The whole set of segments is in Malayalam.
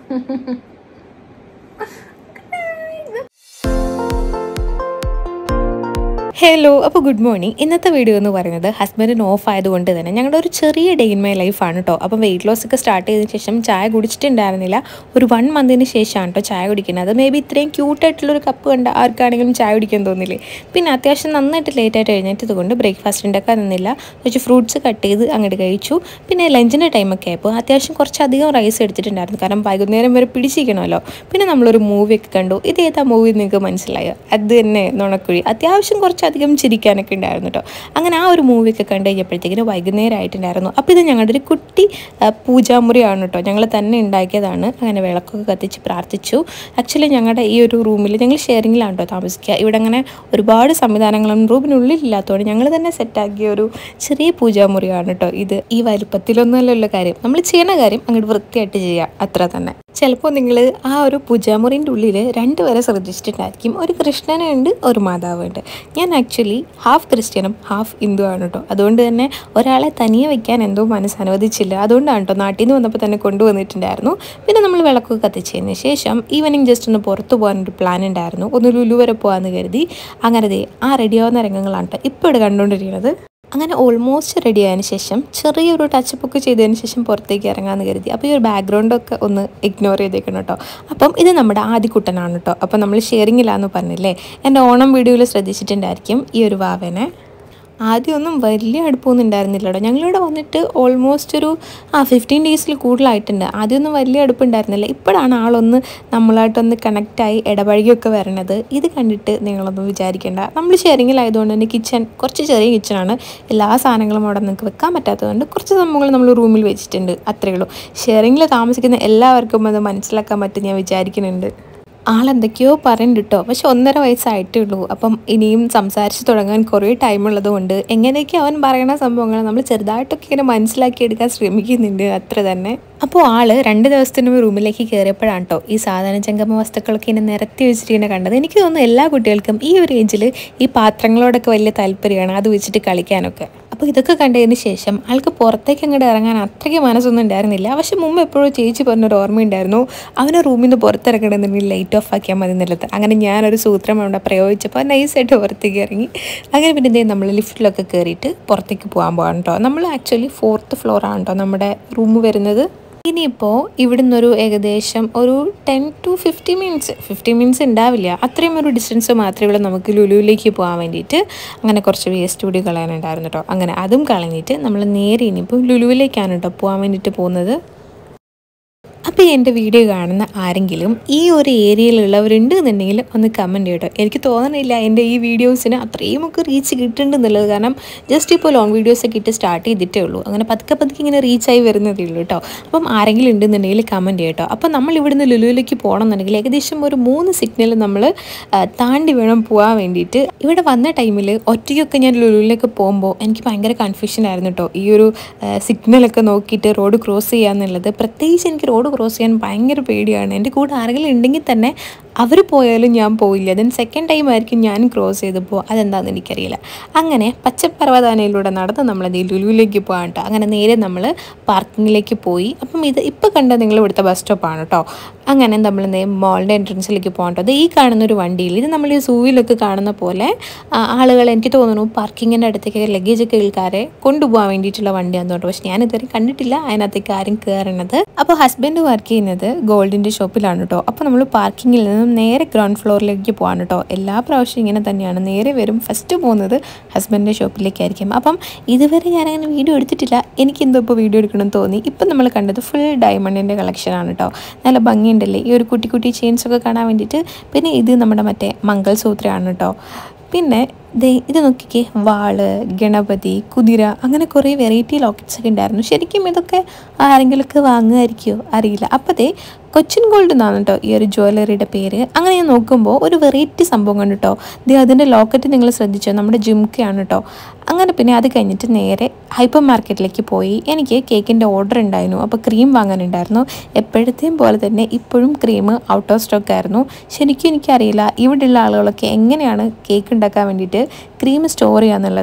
ഹലോ, അപ്പോൾ ഗുഡ് മോർണിംഗ്. ഇന്നത്തെ വീഡിയോ എന്ന് പറയുന്നത് ഹസ്ബൻഡിന് ഓഫ് ആയതുകൊണ്ട് തന്നെ ഞങ്ങളുടെ ഒരു ചെറിയ ഡേ ഇൻ മൈ ലൈഫാണ് കേട്ടോ. അപ്പം വെയിറ്റ് ലോസ് ഒക്കെ സ്റ്റാർട്ട് ചെയ്തതിന് ശേഷം ചായ കുടിച്ചിട്ടുണ്ടായിരുന്നില്ല. ഒരു 1 മന്തിന് ശേഷമാണ് കേട്ടോ ചായ കുടിക്കുന്നത്. മേ ബി ഇത്രയും ക്യൂട്ടായിട്ടുള്ളൊരു കപ്പ് കണ്ട ആർക്കാണെങ്കിലും ചായ കുടിക്കാൻ തോന്നില്ലേ. പിന്നെ അത്യാവശ്യം നന്നായിട്ട് ലേറ്റായിട്ട് എഴുന്നേറ്റത് കൊണ്ട് ബ്രേക്ക്ഫാസ്റ്റ് ഉണ്ടാക്കാൻ നിന്നില്ല. കുറച്ച് ഫ്രൂട്ട്സ് കട്ട് ചെയ്ത് അങ്ങോട്ട് കഴിച്ചു. പിന്നെ ലഞ്ചിൻ്റെ ടൈമൊക്കെ ആയപ്പോൾ അത്യാവശ്യം കുറച്ചധികം റൈസ് എടുത്തിട്ടുണ്ടായിരുന്നു. കാരണം വൈകുന്നേരം വരെ പിടിച്ചിരിക്കണമല്ലോ. പിന്നെ നമ്മളൊരു മൂവിയൊക്കെ കണ്ടു. ഇത് ഏതാ മൂവി നിങ്ങൾക്ക് മനസ്സിലായോ? അത് തന്നെ നുണക്കുഴി. അത്യാവശ്യം കുറച്ചധികം ചിരിക്കാനൊക്കെ ഉണ്ടായിരുന്നു കേട്ടോ. അങ്ങനെ ആ ഒരു മൂവിയൊക്കെ കണ്ടു കഴിഞ്ഞപ്പോഴത്തേക്കിന് വൈകുന്നേരം ആയിട്ടുണ്ടായിരുന്നു. അപ്പോൾ ഇത് ഞങ്ങളുടെ ഒരു കുട്ടി പൂജാമുറിയാണ് കേട്ടോ. ഞങ്ങൾ തന്നെ ഉണ്ടാക്കിയതാണ്. അങ്ങനെ വിളക്കൊക്കെ കത്തിച്ച് പ്രാർത്ഥിച്ചു. ആക്ച്വലി ഞങ്ങളുടെ ഈ ഒരു റൂമിൽ ഞങ്ങൾ ഷെയറിങ്ങിലാണ് കേട്ടോ താമസിക്കുക. ഇവിടെ അങ്ങനെ ഒരുപാട് സംവിധാനങ്ങളും റൂമിനുള്ളിലില്ലാത്തതുകൊണ്ട് ഞങ്ങൾ തന്നെ സെറ്റാക്കിയ ഒരു ചെറിയ പൂജാമുറിയാണ് കേട്ടോ ഇത്. ഈ വലുപ്പത്തിലൊന്നുമല്ലല്ലോ കാര്യം, നമ്മൾ ചെയ്യുന്ന കാര്യം അങ്ങോട്ട് വൃത്തിയായിട്ട് ചെയ്യുക, അത്ര തന്നെ. ചിലപ്പോൾ നിങ്ങൾ ആ ഒരു പൂജാമുറിൻ്റെ ഉള്ളിൽ 2 പേരെ ശ്രദ്ധിച്ചിട്ടുണ്ടായിരിക്കും. ഒരു കൃഷ്ണനുണ്ട്, ഒരു മാതാവുണ്ട്. ഞാൻ ആക്ച്വലി ഹാഫ് ക്രിസ്ത്യനും ഹാഫ് ഹിന്ദു ആണ് കേട്ടോ. അതുകൊണ്ട് തന്നെ ഒരാളെ തനിയെ വയ്ക്കാൻ എന്തോ മനസ്സനുവദിച്ചില്ല. അതുകൊണ്ടാണ് കേട്ടോ നാട്ടിൽ നിന്ന് വന്നപ്പോൾ തന്നെ കൊണ്ടുവന്നിട്ടുണ്ടായിരുന്നു. പിന്നെ നമ്മൾ വിളക്കൊക്കെ കത്തിച്ചതിന് ശേഷം ഈവനിങ് ജസ്റ്റ് ഒന്ന് പുറത്ത് പോകാനൊരു പ്ലാൻ ഉണ്ടായിരുന്നു. ഒന്ന് ലുലു വരെ പോകാമെന്ന് കരുതി. അങ്ങനെ ആ റെഡിയാവുന്ന രംഗങ്ങളാണ് കേട്ടോ ഇപ്പോൾ ഇവിടെ കണ്ടുകൊണ്ടിരിക്കുന്നത്. അങ്ങനെ ഓൾമോസ്റ്റ് റെഡി ആയതിനു ശേഷം ചെറിയൊരു ടച്ചപ്പ് ഒക്കെ ചെയ്തതിന് ശേഷം പുറത്തേക്ക് ഇറങ്ങാമെന്ന് കരുതി. അപ്പോൾ ഈ ഒരു ബാക്ക്ഗ്രൗണ്ടൊക്കെ ഒന്ന് ഇഗ്നോർ ചെയ്തേക്കണം കേട്ടോ. അപ്പം ഇത് നമ്മുടെ ആദിക്കുട്ടനാണ് കേട്ടോ. അപ്പം നമ്മൾ ഷെയറിങ്ങിലാന്ന് പറഞ്ഞില്ലേ, എൻ്റെ ഓണം വീഡിയോയിൽ ശ്രദ്ധിച്ചിട്ടുണ്ടായിരിക്കും ഈ ഒരു വാവനെ. ആദ്യമൊന്നും വലിയ അടുപ്പമൊന്നും ഉണ്ടായിരുന്നില്ല കേട്ടോ. ഞങ്ങളിവിടെ വന്നിട്ട് ഓൾമോസ്റ്റ് ഒരു 15 ഡേയ്സിൽ കൂടുതലായിട്ടുണ്ട്. ആദ്യമൊന്നും വലിയ അടുപ്പുണ്ടായിരുന്നില്ല. ഇപ്പോഴാണ് ആളൊന്ന് നമ്മളായിട്ടൊന്ന് കണക്റ്റായി ഇടപഴകിയൊക്കെ വരണത്. ഇത് കണ്ടിട്ട് നിങ്ങളൊന്നും വിചാരിക്കേണ്ട. നമ്മൾ ഷെയറിങ്ങിലായതുകൊണ്ട് തന്നെ കിച്ചൺ കുറച്ച് ചെറിയ കിച്ചണാണ്. എല്ലാ സാധനങ്ങളും അവിടെ നിങ്ങൾക്ക് വെക്കാൻ പറ്റാത്തതുകൊണ്ട് കുറച്ച് സംഭവങ്ങൾ നമ്മൾ റൂമിൽ വെച്ചിട്ടുണ്ട്, അത്രയേ ഉള്ളൂ. ഷെയറിങ്ങിൽ താമസിക്കുന്ന എല്ലാവർക്കും അത് മനസ്സിലാക്കാൻ പറ്റും ഞാൻ വിചാരിക്കുന്നുണ്ട്. ആളെന്തൊക്കെയോ പറയുന്നുണ്ട് കേട്ടോ. പക്ഷെ 1.5 വയസ്സായിട്ടേ ഉള്ളൂ. അപ്പം ഇനിയും സംസാരിച്ച് തുടങ്ങാൻ കുറേ ടൈമുള്ളത് കൊണ്ട് എങ്ങനെയൊക്കെ അവൻ പറയുന്ന സംഭവങ്ങൾ നമ്മൾ ചെറുതായിട്ടൊക്കെ ഇങ്ങനെ മനസ്സിലാക്കിയെടുക്കാൻ ശ്രമിക്കുന്നുണ്ട്, അത്ര തന്നെ. അപ്പോൾ ആൾ 2 ദിവസത്തിന് റൂമിലേക്ക് കയറിയപ്പോഴാണ് കേട്ടോ ഈ സാധന ജംഗമ വസ്തുക്കളൊക്കെ ഇങ്ങനെ നിരത്തി വെച്ചിട്ട് കണ്ടത്. എനിക്ക് തോന്നുന്നു എല്ലാ കുട്ടികൾക്കും ഈ ഒരു ഏജിൽ ഈ പാത്രങ്ങളോടൊക്കെ വലിയ താല്പര്യമാണ്, അത് വെച്ചിട്ട് കളിക്കാനൊക്കെ. അപ്പോൾ ഇതൊക്കെ കണ്ടതിന് ശേഷം ആൾക്ക് പുറത്തേക്ക് അങ്ങോട്ട് ഇറങ്ങാൻ അത്രയ്ക്ക് മനസ്സൊന്നും ഉണ്ടായിരുന്നില്ല. പക്ഷെ മുമ്പ് എപ്പോഴും ചേച്ചി പറഞ്ഞൊരു ഓർമ്മയുണ്ടായിരുന്നു, അവനെ റൂമിൽ നിന്ന് പുറത്തിറങ്ങണമെന്നുണ്ടെങ്കിൽ ലൈറ്റ് ഓഫ് ആക്കിയാൽ മതി എന്നുള്ളത്. അങ്ങനെ ഞാനൊരു സൂത്രം അവിടെ പ്രയോഗിച്ചപ്പോൾ നൈസായിട്ട് പുറത്തേക്ക് ഇറങ്ങി. അങ്ങനെ പിന്നെ എന്തെങ്കിലും നമ്മൾ ലിഫ്റ്റിലൊക്കെ കയറിയിട്ട് പുറത്തേക്ക് പോകാൻ പോകാൻ കേട്ടോ. നമ്മൾ ആക്ച്വലി 4th ഫ്ലോറാണ് കേട്ടോ നമ്മുടെ റൂം വരുന്നത്. ഇനിയിപ്പോൾ ഇവിടെ നിന്നൊരു ഏകദേശം ഒരു 10 to 15 മിനിറ്റ്സ് ഉണ്ടാവില്ല, അത്രയും ഒരു ഡിസ്റ്റൻസ് മാത്രമേ ഉള്ളൂ നമുക്ക് ലുലുവിലേക്ക് പോകാൻ വേണ്ടിയിട്ട്. അങ്ങനെ കുറച്ച് വേസ്റ്റ് കൂടി കളയാനുണ്ടായിരുന്നു കേട്ടോ. അങ്ങനെ അതും കളഞ്ഞിട്ട് നമ്മൾ നേരെ ഇനിയിപ്പോൾ ലുലുവിലേക്കാണ് കേട്ടോ പോകാൻ വേണ്ടിയിട്ട് പോകുന്നത്. അപ്പോൾ എൻ്റെ വീഡിയോ കാണുന്ന ആരെങ്കിലും ഈ ഒരു ഏരിയയിലുള്ളവരുണ്ട് എന്നുണ്ടെങ്കിൽ ഒന്ന് കമൻറ്റ് ചെയ്യട്ടോ. എനിക്ക് തോന്നണില്ല എൻ്റെ ഈ വീഡിയോസിന് അത്രയും ഒക്കെ റീച്ച് കിട്ടുന്നുണ്ടെന്നുള്ളത്. കാരണം ജസ്റ്റ് ഇപ്പോൾ ലോങ് വീഡിയോസൊക്കെ ഇട്ട് സ്റ്റാർട്ട് ചെയ്തിട്ടേ ഉള്ളൂ. അങ്ങനെ പതുക്കെ ഇങ്ങനെ റീച്ചായി വരുന്നതേ ഉള്ളൂ കേട്ടോ. അപ്പം ആരെങ്കിലും ഉണ്ടെന്നുണ്ടെങ്കിൽ കമൻറ്റ് ചെയ്യട്ടോ. അപ്പോൾ നമ്മൾ ഇവിടുന്ന് ലുലുവിലേക്ക് പോകണമെന്നുണ്ടെങ്കിൽ ഏകദേശം ഒരു 3 സിഗ്നൽ നമ്മൾ താണ്ടി വേണം പോകാൻ വേണ്ടിയിട്ട്. ഇവിടെ വന്ന ടൈമിൽ ഒറ്റയ്ക്കൊക്കെ ഞാൻ ലുലുവിലേക്ക് പോകുമ്പോൾ എനിക്ക് ഭയങ്കര കൺഫ്യൂഷനായിരുന്നു കേട്ടോ. ഈ ഒരു സിഗ്നലൊക്കെ നോക്കിയിട്ട് റോഡ് ക്രോസ് ചെയ്യാന്നുള്ളത്. പ്രത്യേകിച്ച് എനിക്ക് റോഡ് ക്രോസ് ചെയ്യാൻ ഭയങ്കര പേടിയാണ്. എൻ്റെ കൂടെ ആരെങ്കിലും ഉണ്ടെങ്കിൽ തന്നെ അവർ പോയാലും ഞാൻ പോയില്ല. ദെൻ സെക്കൻഡ് ടൈം ആയിരിക്കും ഞാൻ ക്രോസ് ചെയ്തപ്പോൾ, അതെന്താണെന്ന് എനിക്കറിയില്ല. അങ്ങനെ പച്ചപ്പർവ്വതാനയിലൂടെ നടന്ന് നമ്മളത് ലുലുവിലേക്ക് പോകാൻ കേട്ടോ. അങ്ങനെ നേരെ നമ്മൾ പാർക്കിങ്ങിലേക്ക് പോയി. അപ്പം ഇത് ഇപ്പോൾ കണ്ട നിങ്ങൾ ഇവിടുത്തെ ബസ് സ്റ്റോപ്പാണ് കേട്ടോ. അങ്ങനെ നമ്മൾ മോളിൻ്റെ എൻട്രൻസിലേക്ക് പോകാൻ കേട്ടോ. അത് ഈ കാണുന്നൊരു വണ്ടിയിൽ, ഇത് നമ്മൾ ഈ സൂവിലൊക്കെ കാണുന്ന പോലെ ആളുകൾ, എനിക്ക് തോന്നുന്നു പാർക്കിങ്ങിൻ്റെ അടുത്തേക്ക് ലഗേജൊക്കെ ആൾക്കാരെ കൊണ്ടുപോകാൻ വേണ്ടിയിട്ടുള്ള വണ്ടിയാണെന്ന് കേട്ടോ. പക്ഷെ ഞാൻ ഇതുവരെ കണ്ടിട്ടില്ല അതിനകത്തേക്ക് ആരും കയറണത്. അപ്പോൾ ഹസ്ബൻഡ് വർക്ക് ചെയ്യുന്നത് ഗോൾഡിൻ്റെ ഷോപ്പിലാണ് കേട്ടോ. അപ്പോൾ നമ്മൾ പാർക്കിങ്ങിൽ നിന്നും നേരെ ഗ്രൗണ്ട് ഫ്ലോറിലേക്ക് പോകാൻ കേട്ടോ. എല്ലാ പ്രാവശ്യം ഇങ്ങനെ തന്നെയാണ്, നേരെ വരും. ഫസ്റ്റ് പോകുന്നത് ഹസ്ബൻഡിൻ്റെ ഷോപ്പിലേക്കായിരിക്കും. അപ്പം ഇതുവരെ ഞാനങ്ങനെ വീഡിയോ എടുത്തിട്ടില്ല. എനിക്കെന്തോ ഇപ്പോൾ വീഡിയോ എടുക്കണമെന്ന് തോന്നി. ഇപ്പം നമ്മൾ കണ്ടത് ഫുൾ ഡയമണ്ടിൻ്റെ കളക്ഷനാണ് കേട്ടോ. നല്ല ഭംഗിയുണ്ടല്ലേ ഈ ഒരു കുട്ടി ചെയിൻസൊക്കെ കാണാൻ വേണ്ടിയിട്ട്. പിന്നെ ഇത് നമ്മുടെ മറ്റേ മംഗൾസൂത്രയാണ് കേട്ടോ. പിന്നെ ഇത് നോക്കിക്കേ, വാള്, ഗണപതി, കുതിര, അങ്ങനെ കുറേ വെറൈറ്റി ലോക്കറ്റ്സ് ഒക്കെ ഉണ്ടായിരുന്നു. ശരിക്കും ഇതൊക്കെ ആരെങ്കിലുമൊക്കെ വാങ്ങുമായിരിക്കുമോ അറിയില്ല. അപ്പോൾ കൊച്ചിൻ ഗോൾഡ് എന്നാണ് കേട്ടോ ഈ ഒരു ജ്വല്ലറിയുടെ പേര്. അങ്ങനെ ഞാൻ നോക്കുമ്പോൾ ഒരു വെറൈറ്റി സംഭവം കണ്ടു കേട്ടോ. അതിൻ്റെ ലോക്കറ്റ് നിങ്ങൾ ശ്രദ്ധിച്ചോ, നമ്മുടെ ജിംക്കയാണ് കേട്ടോ. അങ്ങനെ പിന്നെ അത് കഴിഞ്ഞിട്ട് നേരെ ഹൈപ്പർ മാർക്കറ്റിലേക്ക് പോയി. എനിക്ക് കേക്കിൻ്റെ ഓർഡർ ഉണ്ടായിരുന്നു. അപ്പോൾ ക്രീം വാങ്ങാനുണ്ടായിരുന്നു. എപ്പോഴത്തെയും പോലെ തന്നെ ഇപ്പോഴും ക്രീം ഔട്ട് ഓഫ് സ്റ്റോക്ക് ആയിരുന്നു. ശരിക്കും എനിക്കറിയില്ല ഇവിടെയുള്ള ആളുകളൊക്കെ എങ്ങനെയാണ് കേക്ക് ഉണ്ടാക്കാൻ വേണ്ടിയിട്ട് ക്രീം സ്റ്റോർ ചെയ്യാന്നുള്ളത്.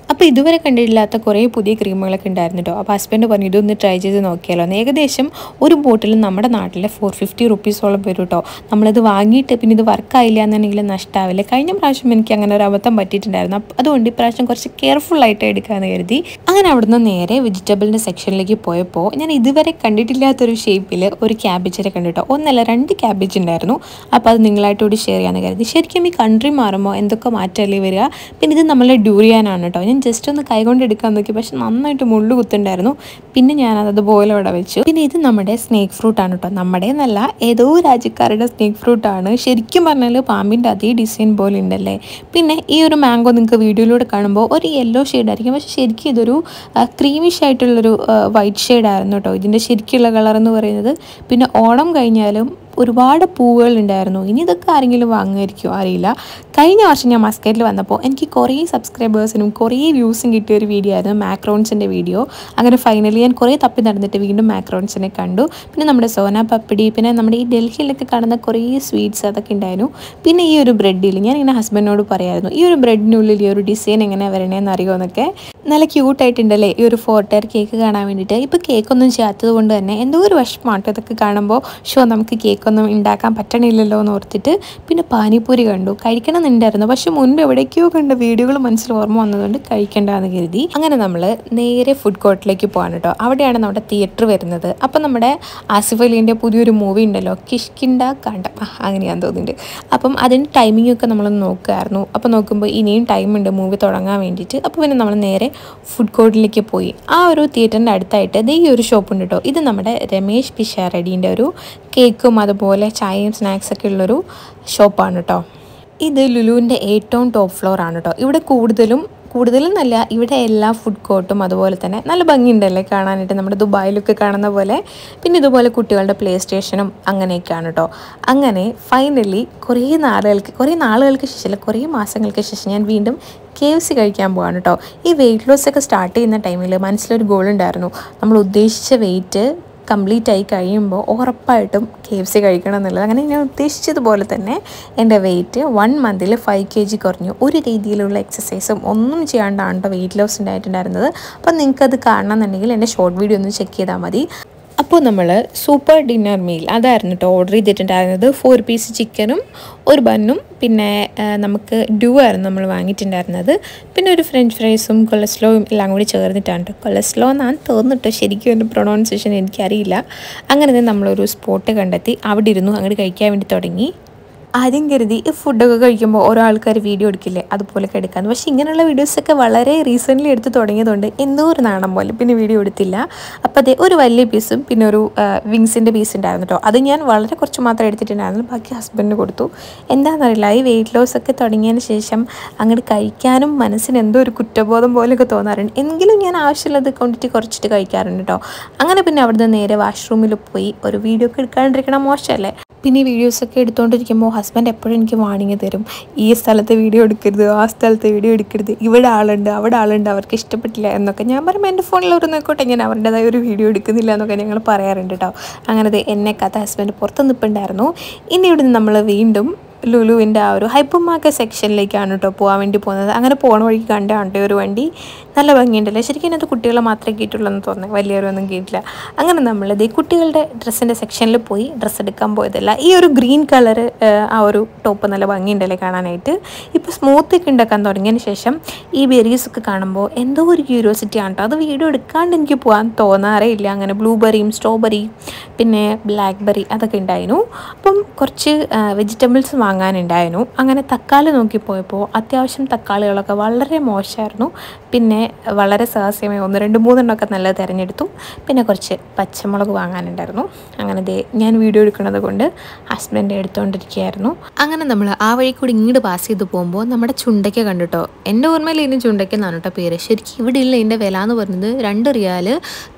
അപ്പോൾ ഇതുവരെ കണ്ടിട്ടില്ലാത്ത കുറേ പുതിയ ക്രീമുകളൊക്കെ ഉണ്ടായിരുന്നു കേട്ടോ. അപ്പോൾ ഹസ്ബൻഡ് പറഞ്ഞു ഇതൊന്ന് ട്രൈ ചെയ്ത് നോക്കിയാലോ എന്ന്. ഏകദേശം ഒരു ബോട്ടിൽ നമ്മുടെ നാട്ടിലെ 450 റുപ്പീസോളം വരും കേട്ടോ. നമ്മളിത് വാങ്ങിയിട്ട് പിന്നെ ഇത് വർക്കായില്ല എന്നുണ്ടെങ്കിൽ നഷ്ടമാവില്ല. കഴിഞ്ഞ പ്രാവശ്യം എനിക്ക് അങ്ങനെ ഒരു അബദ്ധം പറ്റിയിട്ടുണ്ടായിരുന്നു. അതുകൊണ്ട് ഇപ്രാവശ്യം കുറച്ച് കെയർഫുള്ളായിട്ട് എടുക്കാമെന്ന് കരുതി. അങ്ങനെ അവിടുന്ന് നേരെ വെജിറ്റബിളിൻ്റെ സെക്ഷനിലേക്ക് പോയപ്പോൾ ഞാൻ ഇതുവരെ കണ്ടിട്ടില്ലാത്തൊരു ഷേപ്പിൽ ഒരു ക്യാബേജിനെ കണ്ടിട്ടോ. ഒന്നല്ല 2 ക്യാബേജ് ഉണ്ടായിരുന്നു. അപ്പോൾ അത് നിങ്ങളായിട്ട് കൂടി ഷെയർ ചെയ്യാമെന്ന് കരുതി. ശരിക്കും ഈ കൺട്രി മാറുമ്പോൾ എന്തൊക്കെ മാറ്റമല്ലേ വരിക. പിന്നെ ഇത് നമ്മളെ ഡ്യൂറിയാനാണ് കേട്ടോ. ഞാൻ ജസ്റ്റ് ഒന്ന് കൈകൊണ്ട് എടുക്കാൻ നോക്കി, പക്ഷെ നന്നായിട്ട് മുള്ളു കുത്തുണ്ടായിരുന്നു. പിന്നെ ഞാനത് അതുപോലെ ഇവിടെ വെച്ചു. പിന്നെ ഇത് നമ്മുടെ സ്നേക്ക് ഫ്രൂട്ടാണ് കേട്ടോ. നമ്മുടെ എന്നല്ല, ഏതോ രാജ്യക്കാരുടെ സ്നേക്ക് ഫ്രൂട്ടാണ്. ശരിക്കും പറഞ്ഞാൽ പാമ്പിൻ്റെ അതേ ഡിസൈൻ പോലെ ഉണ്ടല്ലേ. പിന്നെ ഈ ഒരു മാംഗോ നിങ്ങൾക്ക് വീഡിയോയിലൂടെ കാണുമ്പോൾ ഒരു യെല്ലോ ഷെയ്ഡായിരിക്കും, പക്ഷെ ശരിക്കും ഇതൊരു ക്രീമിഷ് ആയിട്ടുള്ളൊരു വൈറ്റ് ഷെയ്ഡായിരുന്നു കേട്ടോ ഇതിൻ്റെ ശരിക്കുള്ള കളർ എന്ന് പറയുന്നത്. പിന്നെ ഓണം കഴിഞ്ഞാലും ഒരുപാട് പൂവുകൾ ഉണ്ടായിരുന്നു. ഇനി ഇതൊക്കെ ആരെങ്കിലും വാങ്ങുമായിരിക്കും അറിയില്ല. കഴിഞ്ഞ വർഷം ഞാൻ മസ്കറ്റിൽ വന്നപ്പോൾ എനിക്ക് കുറേ സബ്സ്ക്രൈബേഴ്സിനും കുറേ വ്യൂസും കിട്ടിയ ഒരു വീഡിയോ ആയിരുന്നു മാക്രോൺസിൻ്റെ വീഡിയോ. അങ്ങനെ ഫൈനലി ഞാൻ കുറേ തപ്പി നടന്നിട്ട് വീണ്ടും മാക്രോൺസിനെ കണ്ടു. പിന്നെ നമ്മുടെ സോന പപ്പടി, പിന്നെ നമ്മുടെ ഈ ഡൽഹിയിലൊക്കെ കാണുന്ന കുറേ സ്വീറ്റ്സ് അതൊക്കെ ഉണ്ടായിരുന്നു. പിന്നെ ഈ ഒരു ബ്രെഡിൽ ഞാൻ ഇങ്ങനെ ഹസ്ബൻഡിനോട് പറയായിരുന്നു ഈ ഒരു ബ്രെഡിനുള്ളിൽ ഈ ഒരു ഡിസൈൻ എങ്ങനെ വരണേന്ന് അറിയുമോ എന്നൊക്കെ. നല്ല ക്യൂട്ടായിട്ടുണ്ടല്ലേ ഈ ഒരു 4 ടയർ കേക്ക് കാണാൻ വേണ്ടിയിട്ട്. ഇപ്പോൾ കേക്കൊന്നും ചെയ്യാത്തത് കൊണ്ട് തന്നെ എന്തോ ഒരു വിഷമമാട്ടോ ഇതൊക്കെ കാണുമ്പോൾ. നമുക്ക് കേക്കൊന്നും ഉണ്ടാക്കാൻ പറ്റണില്ലല്ലോ എന്ന് ഓർത്തിട്ട്. പിന്നെ പാനിപ്പൂരി കണ്ടു, കഴിക്കണം എന്നുണ്ടായിരുന്നു. പക്ഷെ മുൻപ് എവിടേക്കോ കണ്ട വീഡിയോകൾ മനസ്സിൽ ഓർമ്മ വന്നതുകൊണ്ട് കഴിക്കേണ്ടതെന്ന് കരുതി. അങ്ങനെ നമ്മൾ നേരെ ഫുഡ് കോർട്ടിലേക്ക് പോകാൻ കേട്ടോ. അവിടെയാണ് നമ്മുടെ തിയേറ്റർ വരുന്നത്. അപ്പം നമ്മുടെ ആസിഫ് അലീൻ്റെ പുതിയൊരു മൂവി ഉണ്ടല്ലോ, കിഷ്കിണ്ട കാണ്ട, അങ്ങനെയാന്ന് തോന്നുന്നുണ്ട്. അപ്പം അതിൻ്റെ ടൈമിംഗ് ഒക്കെ നമ്മളൊന്ന് നോക്കുമായിരുന്നു. അപ്പോൾ നോക്കുമ്പോൾ ഇനിയും ടൈമുണ്ട് മൂവി തുടങ്ങാൻ വേണ്ടിയിട്ട്. അപ്പോൾ പിന്നെ നമ്മൾ നേരെ ഫുഡ് കോർട്ടിലേക്ക് പോയി. ആ ഒരു തിയേറ്ററിൻ്റെ അടുത്തായിട്ട് ഈ ഒരു ഷോപ്പ് ഉണ്ട് കേട്ടോ. ഇത് നമ്മുടെ രമേശ് പിഷാരടിൻ്റെ ഒരു കേക്കും അതുപോലെ ചായയും സ്നാക്സൊക്കെ ഉള്ളൊരു ഷോപ്പാണ് കേട്ടോ. ഇത് ലുലുവിൻ്റെ ഏറ്റവും ടോപ്പ് ഫ്ലോർ ആണ് കേട്ടോ. ഇവിടെ കൂടുതലെന്നല്ല, ഇവിടെ എല്ലാ ഫുഡ് കോർട്ടും അതുപോലെ തന്നെ നല്ല ഭംഗിയുണ്ടല്ലേ കാണാനായിട്ട്, നമ്മുടെ ദുബായിലൊക്കെ കാണുന്ന പോലെ. പിന്നെ ഇതുപോലെ കുട്ടികളുടെ പ്ലേ സ്റ്റേഷനും അങ്ങനെയൊക്കെയാണ് കേട്ടോ. അങ്ങനെ ഫൈനലി കുറേ നാളുകൾക്ക് ശേഷം, കുറേ മാസങ്ങൾക്ക് ശേഷം ഞാൻ വീണ്ടും KFC കഴിക്കാൻ പോവാണ് കേട്ടോ. ഈ വെയിറ്റ് ലോസ് ഒക്കെ സ്റ്റാർട്ട് ചെയ്യുന്ന ടൈമിൽ മനസ്സിലൊരു ഗോൾ ഉണ്ടായിരുന്നു. നമ്മൾ ഉദ്ദേശിച്ച വെയിറ്റ് കംപ്ലീറ്റ് ആയി കഴിയുമ്പോൾ ഉറപ്പായിട്ടും KFC കഴിക്കണം എന്നുള്ളത്. അങ്ങനെ ഞാൻ ഉദ്ദേശിച്ചതുപോലെ തന്നെ എൻ്റെ വെയിറ്റ് 1 മന്തിൽ 5 kg കുറഞ്ഞു. ഒരു രീതിയിലുള്ള എക്സസൈസും ഒന്നും ചെയ്യാണ്ടാണ് കേട്ടോ വെയിറ്റ് ലോസ് ഉണ്ടായിട്ടുണ്ടായിരുന്നത്. അപ്പം നിങ്ങൾക്കത് കാണണമെന്നുണ്ടെങ്കിൽ എൻ്റെ ഷോർട്ട് വീഡിയോ ഒന്ന് ചെക്ക് ചെയ്താൽ മതി. അപ്പോൾ നമ്മൾ സൂപ്പർ ഡിന്നർ മീൽ അതായിരുന്നു കേട്ടോ ഓർഡർ ചെയ്തിട്ടുണ്ടായിരുന്നത്. 4 പീസ് ചിക്കനും ഒരു ബന്നും പിന്നെ നമുക്ക് ഡ്യൂ ആയിരുന്നു നമ്മൾ വാങ്ങിയിട്ടുണ്ടായിരുന്നത്. പിന്നെ ഒരു ഫ്രഞ്ച് ഫ്രൈസും കൊളസ്ട്രോയും എല്ലാം കൂടി ചേർന്നിട്ടാണ് കേട്ടോ. കൊളസ്ട്രോ എന്നാണ് തോന്നിട്ടോ, ശരിക്കും എൻ്റെ പ്രൊണൗൺസിയേഷൻ എനിക്കറിയില്ല. അങ്ങനെ നമ്മളൊരു സ്പോട്ട് കണ്ടെത്തി അവിടെ ഇരുന്നു അങ്ങോട്ട് കഴിക്കാൻ വേണ്ടി തുടങ്ങി. ആദ്യം കരുതി ഈ ഫുഡൊക്കെ കഴിക്കുമ്പോൾ ഓരോ ആൾക്കാർ വീഡിയോ എടുക്കില്ലേ അതുപോലെയൊക്കെ എടുക്കാമെന്ന്. പക്ഷേ ഇങ്ങനെയുള്ള വീഡിയോസൊക്കെ വളരെ റീസെൻ്റ്ലി എടുത്ത് തുടങ്ങിയതുകൊണ്ട് എന്തോ ഒരു നാണം പോലെ പിന്നെ വീഡിയോ എടുത്തില്ല. അപ്പോൾ അതേ ഒരു വലിയ പീസും പിന്നെ ഒരു വിങ്സിൻ്റെ പീസ് ഉണ്ടായിരുന്നു കേട്ടോ. അത് ഞാൻ വളരെ കുറച്ച് മാത്രം എടുത്തിട്ടുണ്ടായിരുന്നു, ബാക്കി ഹസ്ബൻഡിന് കൊടുത്തു. എന്താണെന്നറിയില്ല, ഈ വെയിറ്റ് ലോസ് ഒക്കെ തുടങ്ങിയതിന് ശേഷം അങ്ങോട്ട് കഴിക്കാനും മനസ്സിന് എന്തോ ഒരു കുറ്റബോധം പോലെയൊക്കെ തോന്നാറുണ്ട്. എങ്കിലും ഞാൻ ആവശ്യമുള്ളത് ക്വാണ്ടിറ്റി കുറച്ചിട്ട് കഴിക്കാറുണ്ട് കേട്ടോ. അങ്ങനെ പിന്നെ അവിടുന്ന് നേരെ വാഷ്റൂമിൽ പോയി ഒരു വീഡിയോ ഒക്കെ എടുക്കാണ്ടിരിക്കണം, മോശമല്ലേ. പിന്നെ ഈ വീഡിയോസൊക്കെ എടുത്തുകൊണ്ടിരിക്കുമ്പോൾ ഹസ്ബൻഡ് എപ്പോഴും എനിക്ക് വാണിങ് തരും. ഈ സ്ഥലത്ത് വീഡിയോ എടുക്കരുത്, ആ സ്ഥലത്ത് വീഡിയോ എടുക്കരുത്, ഇവിടെ ആളുണ്ട് അവിടെ ആളുണ്ട്, അവർക്ക് ഇഷ്ടപ്പെട്ടില്ല എന്നൊക്കെ. ഞാൻ പറയുമ്പോൾ എൻ്റെ ഫോണിൽ ഒരു നോക്കോട്ടെ, ഞാൻ അവരുടേതായ ഒരു വീഡിയോ എടുക്കുന്നില്ല എന്നൊക്കെ ഞങ്ങൾ പറയാറുണ്ട് കേട്ടോ. അങ്ങനെ എന്നെ കഥ ഹസ്ബൻഡ് പുറത്ത് നിൽപ്പുണ്ടായിരുന്നു. ഇനി ഇവിടുന്ന് നമ്മൾ വീണ്ടും ലുലുവിൻ്റെ ആ ഒരു ഹൈപ്പർ മാർക്കറ്റ് സെക്ഷനിലേക്കാണ് കേട്ടോ പോകാൻ വേണ്ടി പോകുന്നത്. അങ്ങനെ പോണ വഴിക്ക് കണ്ടാണ്ട് ഒരു വണ്ടി നല്ല ഭംഗിയുണ്ടല്ലേ. ശരിക്കും അതിനകത്ത് കുട്ടികളെ മാത്രമേ കേട്ടുള്ളൂ എന്ന് തോന്നുന്നത്, വലിയവരൊന്നും കേട്ടില്ല. അങ്ങനെ നമ്മളിത് കുട്ടികളുടെ ഡ്രസ്സിൻ്റെ സെക്ഷനിൽ പോയി ഡ്രസ്സ് എടുക്കാൻ പോയതല്ല. ഈ ഒരു ഗ്രീൻ കളർ ആ ഒരു ടോപ്പ് നല്ല ഭംഗിയുണ്ടല്ലേ കാണാനായിട്ട്. ഇപ്പോൾ സ്മൂത്തൊക്കെ ഉണ്ടാക്കാൻ തുടങ്ങിയതിന് ശേഷം ഈ ബെറീസൊക്കെ കാണുമ്പോൾ എന്തോ ഒരു ക്യൂരിയോസിറ്റി ആണ് കേട്ടോ. അത് വീഡിയോ എടുക്കാണ്ട് എനിക്ക് പോകാൻ തോന്നാറേ ഇല്ല. അങ്ങനെ ബ്ലൂബെറിയും സ്ട്രോബെറി പിന്നെ ബ്ലാക്ക്ബെറി അതൊക്കെ ഉണ്ടായിരുന്നു. അപ്പം കുറച്ച് വെജിറ്റബിൾസ് വാങ്ങാനുണ്ടായിരുന്നു. അങ്ങനെ തക്കാളി നോക്കിപ്പോയപ്പോൾ അത്യാവശ്യം തക്കാളികളൊക്കെ വളരെ മോശമായിരുന്നു. പിന്നെ വളരെ സാഹസ്യമായി 1, 2, 3 എണ്ണമൊക്കെ നല്ലത് തിരഞ്ഞെടുത്തു. പിന്നെ കുറച്ച് പച്ചമുളക് വാങ്ങാനുണ്ടായിരുന്നു. അങ്ങനെ ഞാൻ വീഡിയോ എടുക്കുന്നത് കൊണ്ട് ഹസ്ബൻഡ് എടുത്തുകൊണ്ടിരിക്കുകയായിരുന്നു. അങ്ങനെ നമ്മൾ ആ വഴി കൂടി ഇങ്ങോട്ട് പാസ് ചെയ്ത് പോകുമ്പോൾ നമ്മുടെ ചുണ്ടയ്ക്ക കണ്ടിട്ടോ. എൻ്റെ ഓർമ്മയിൽ ഇതിന് ചുണ്ടയ്ക്ക എന്നാണ് കേട്ടോ പേര്. ശരിക്കും ഇവിടെ ഇല്ല. ഇതിൻ്റെ വില എന്ന് പറയുന്നത് 2 റിയാൽ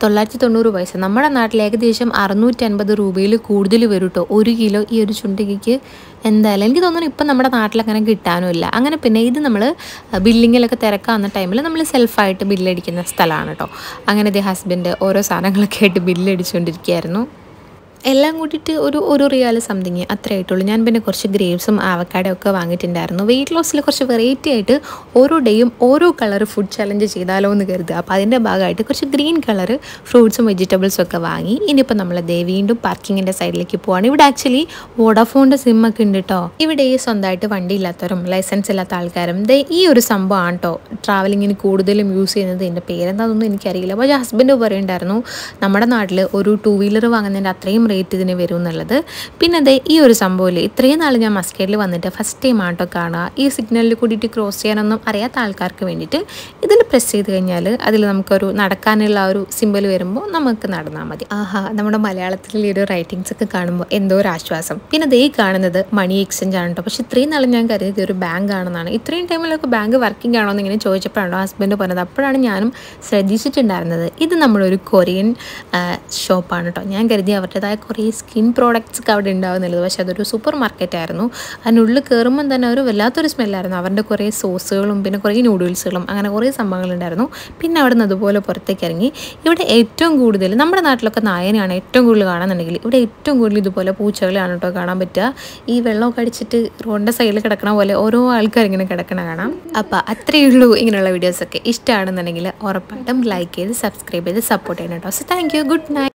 990 പൈസ. നമ്മുടെ നാട്ടിൽ ഏകദേശം 650 രൂപയിൽ കൂടുതൽ വരും കേട്ടോ 1 കിലോ ഈ ഒരു ചുണ്ടയ്ക്കയ്ക്ക്. എന്തായാലും എനിക്ക് തോന്നുന്നു ഇപ്പം നമ്മുടെ നാട്ടിലങ്ങനെ കിട്ടാനും ഇല്ല. അങ്ങനെ പിന്നെ ഇത് നമ്മൾ ബില്ലിങ്ങിലൊക്കെ തിരക്കാവുന്ന ടൈമിൽ നമ്മൾ സെൽഫായിട്ട് ബില്ലടിക്കുന്ന സ്ഥലമാണ് കേട്ടോ. അങ്ങനെ ഹസ്ബൻഡ് ഓരോ സാധനങ്ങളൊക്കെ ആയിട്ട് ബില്ലടിച്ചുകൊണ്ടിരിക്കുകയായിരുന്നു. എല്ലാം കൂട്ടിയിട്ട് ഒരു റിയാൽ സംതിങ് അത്രേ ആയിട്ടുള്ളൂ. ഞാൻ പിന്നെ കുറച്ച് ഗ്രേപ്സും ആവക്കാഡോ ഒക്കെ വാങ്ങിയിട്ടുണ്ടായിരുന്നു. വെയിറ്റ് ലോസിൽ കുറച്ച് വെറൈറ്റി ആയിട്ട് ഓരോ ഡേയും ഓരോ കളർ ഫുഡ് ചലഞ്ച് ചെയ്താലോ എന്ന് കരുതുക. അപ്പോൾ അതിൻ്റെ ഭാഗമായിട്ട് കുറച്ച് ഗ്രീൻ കളർ ഫ്രൂട്ട്സും വെജിറ്റബിൾസും ഒക്കെ വാങ്ങി. ഇനിയിപ്പോൾ നമ്മൾ വീണ്ടും പാർക്കിങ്ങിൻ്റെ സൈഡിലേക്ക് പോവാണ്. ഇവിടെ ആക്ച്വലി വോഡാഫോണിൻ്റെ സിമ്മൊക്കെ ഉണ്ട് കേട്ടോ. ഇവിടെ സ്വന്തമായിട്ട് വണ്ടി ഇല്ലാത്തവരും ലൈസൻസ് ഇല്ലാത്ത ആൾക്കാരും ഈ ഒരു സംഭവമാണ് കേട്ടോ ട്രാവലിങ്ങിന് കൂടുതലും യൂസ് ചെയ്യുന്നത്. എൻ്റെ പേരെന്താണെന്നൊന്നും എനിക്കറിയില്ല. പക്ഷേ ഹസ്ബൻഡ് പറയുണ്ടായിരുന്നു നമ്മുടെ നാട്ടിൽ ഒരു 2 വീലർ വാങ്ങുന്നതിൻ്റെ അത്രയും റേറ്റ് ഇതിന് വരും എന്നുള്ളത്. പിന്നെ ഈ ഒരു സംഭവമില്ലേ, ഇത്രയും നാൾ ഞാൻ മസ്കറ്റിൽ വന്നിട്ട് ഫസ്റ്റ് ടൈം ആട്ടോ കാണുക. ഈ സിഗ്നലിൽ കൂടിയിട്ട് ക്രോസ് ചെയ്യാനൊന്നും അറിയാത്ത ആൾക്കാർക്ക് വേണ്ടിയിട്ട് ഇതിൽ പ്രസ് ചെയ്ത് കഴിഞ്ഞാൽ അതിൽ നമുക്കൊരു നടക്കാനുള്ള ഒരു സിമ്പിൾ വരുമ്പോൾ നമുക്ക് നടന്നാൽ മതി. ആഹാ, നമ്മുടെ മലയാളത്തിലുള്ള ഒരു റൈറ്റിങ്സ് ഒക്കെ കാണുമ്പോൾ എന്തോ ഒരു ആശ്വാസം. പിന്നെ കാണുന്നത് മണി എക്സ്ചേഞ്ച് ആണ് കേട്ടോ. പക്ഷേ ഇത്രയും നാൾ ഞാൻ കരുതിയത് ഒരു ബാങ്ക് ആണെന്നാണ്. ഇത്രയും ടൈമിലൊക്കെ ബാങ്ക് വർക്കിംഗ് ആണോ എന്ന് ഇങ്ങനെ ചോദിച്ചപ്പോഴാണോ ഹസ്ബൻഡ് പറഞ്ഞത്. അപ്പോഴാണ് ഞാനും ശ്രദ്ധിച്ചിട്ടുണ്ടായിരുന്നത്. ഇത് നമ്മളൊരു കൊറിയൻ ഷോപ്പാണ് കേട്ടോ. ഞാൻ കരുതി അവരുടേതായ കുറേ സ്കിൻ പ്രോഡക്റ്റ്സ് ഒക്കെ അവിടെ ഉണ്ടാവുന്നുള്ളത്. പക്ഷേ അതൊരു സൂപ്പർ മാർക്കറ്റ് ആയിരുന്നു. അതിനുള്ളിൽ കയറുമ്പം തന്നെ ഒരു വല്ലാത്തൊരു സ്മെല്ലായിരുന്നു. അവരുടെ കുറേ സോസുകളും പിന്നെ കുറേ നൂഡിൽസുകളും അങ്ങനെ കുറേ സംഭവങ്ങളുണ്ടായിരുന്നു. പിന്നെ അവിടെ നിന്ന് അതുപോലെ പുറത്തേക്ക് ഇറങ്ങി. ഇവിടെ ഏറ്റവും കൂടുതൽ നമ്മുടെ നാട്ടിലൊക്കെ നായനെയാണ് ഏറ്റവും കൂടുതൽ കാണാന്നുണ്ടെങ്കിൽ ഇവിടെ ഏറ്റവും കൂടുതൽ ഇതുപോലെ പൂച്ചകളെയാണ് കേട്ടോ കാണാൻ പറ്റുക. ഈ വെള്ളമൊക്കെ അടിച്ചിട്ട് റോഡിൻ്റെ സൈഡിൽ കിടക്കണ പോലെ ഓരോ ആൾക്കാർ ഇങ്ങനെ കിടക്കണ കാണാം. അപ്പോൾ അത്രയേ ഉള്ളൂ. ഇങ്ങനെയുള്ള വീഡിയോസൊക്കെ ഇഷ്ടമാണെന്നുണ്ടെങ്കിൽ ഉറപ്പായിട്ടും ലൈക്ക് ചെയ്ത് സബ്സ്ക്രൈബ് ചെയ്ത് സപ്പോർട്ട് ചെയ്യണം കേട്ടോ. So thank you. Good night.